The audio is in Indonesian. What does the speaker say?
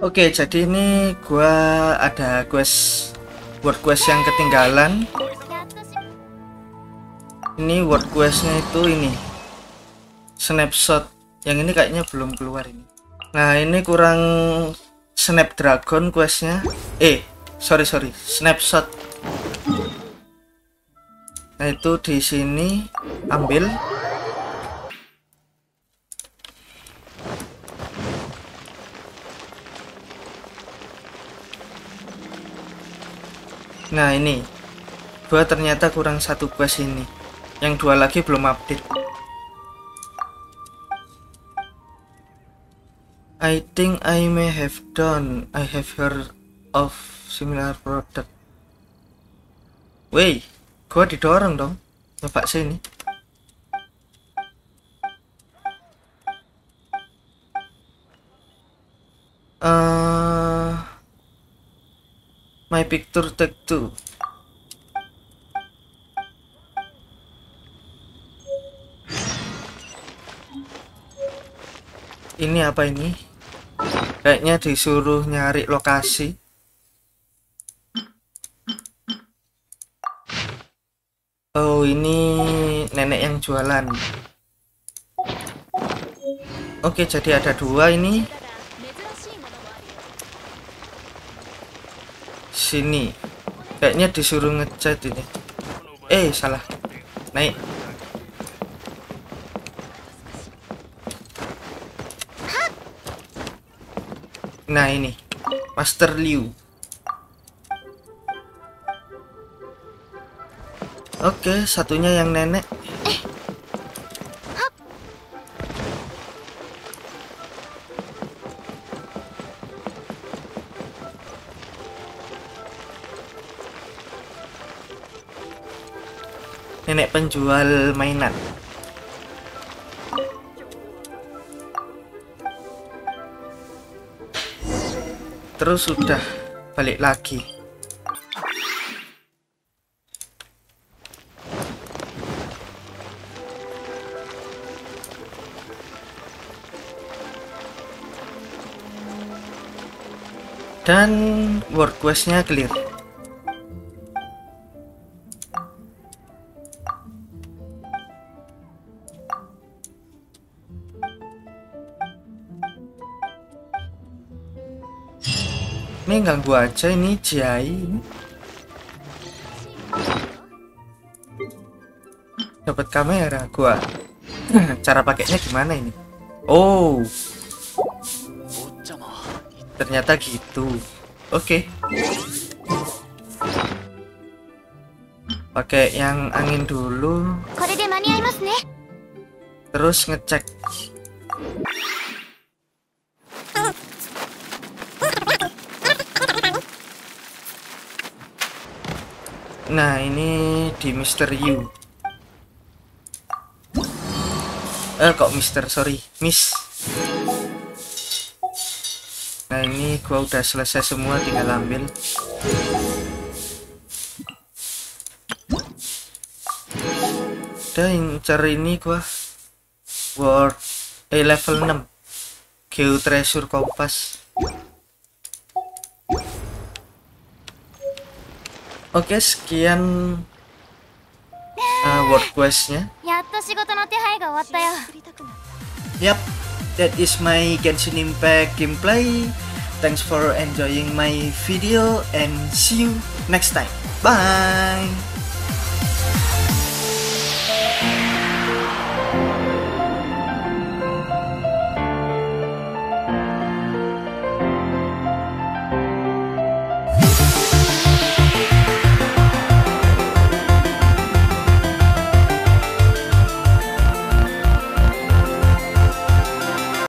Oke, jadi ini gua ada word quest yang ketinggalan. Ini word questnya itu ini snapshot. Yang ini kayaknya belum keluar ini. Nah, ini kurang Snapdragon questnya. Sorry, snapshot. Nah, itu di sini ambil. Nah, ini gua ternyata kurang satu quest ini. Yang dua lagi belum update. I think I may have done. I have heard of similar product. Wey, gua didorong dong. Coba sini. My picture take two. Ini apa ini? Kayaknya disuruh nyari lokasi. Oh, ini nenek yang jualan. Oke, jadi ada dua ini. Sini. Kayaknya disuruh ngecat ini. Salah. Naik. Nah, ini Master Liu. Oke, satunya yang nenek. Nenek penjual mainan. Terus sudah balik lagi. Dan word questnya clear. Ini ganggu aja ini Jai. Dapat kamera gua. Cara pakainya gimana ini? Oh, ternyata gitu. Oke. Pakai yang angin dulu. Terus ngecek. Nah, ini di Mr. Yu. Kok Mister, sorry, Miss. Nah, ini gua udah selesai semua, tinggal ambil. Udah incer ini gua. Level 6. Geo Treasure Kompas. Oke, sekian word questnya. Yap, that is my Genshin Impact gameplay. Thanks for enjoying my video and see you next time. Bye.